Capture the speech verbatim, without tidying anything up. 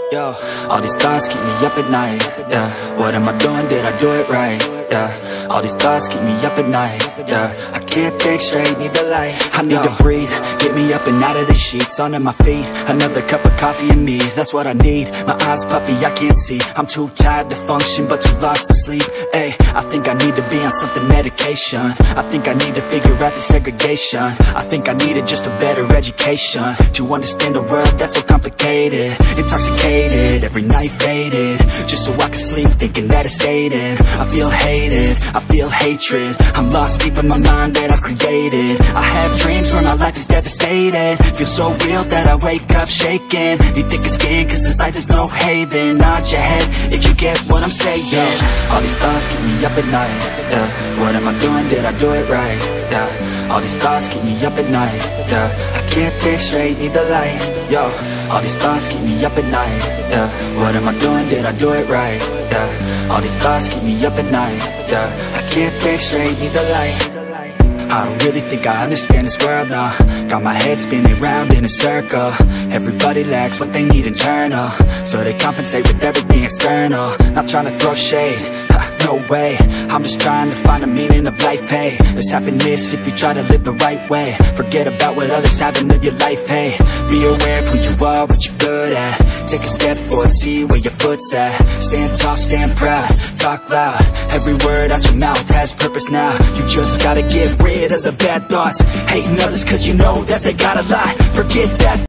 Yo, all these thoughts keep me up at night. Yeah, what am I doing? Did I do it right? Yeah, all these thoughts keep me up at night. Yeah, I can't think straight, need the light. I need Yo. to breathe, get me up and out of the sheets, onto my feet. Another cup of coffee and me, that's what I need. My eyes puffy, I can't see. I'm too tired to function, but too lost to sleep. Ay, I think I need to be on something medication. I think I need to figure out the segregation. I think I needed just a better education to understand a world that's so complicated. Intoxicated, every night faded, just so I can sleep thinking that it's Satan. I feel hated, I feel hatred. I'm lost deep in my mind that I've created. I have dreams where my life is devastated. Feel so real that I wake up shaking. Need thicker skin cause this life is no haven. Nod your head if you get what I'm saying. Yeah. All these thoughts keep me up at night. Yeah. What am I doing? Did I do it right? Yeah. All these thoughts keep me up at night. Yeah. I can't think straight, need the light. Yo. All these thoughts keep me up at night. Yeah. What am I doing? Did I do it right? Yeah. All these thoughts keep me up at night. Yeah. I can't think straight, need the light. I don't really think I understand this world now. Got my head spinning round in a circle. Everybody lacks what they need internal, so they compensate with everything external. Not trying to throw shade, no way. I'm just trying to find a meaning of life, hey. There's happiness if you try to live the right way. Forget about what others have and live your life, hey. Be aware of who you are, what you're good at. Take a step forward, see where your foot's at. Stand tall, stand proud, talk loud. Every word out your mouth has purpose now. You just gotta get rid of the bad thoughts, hating others cause you know that they got a lie. Forget that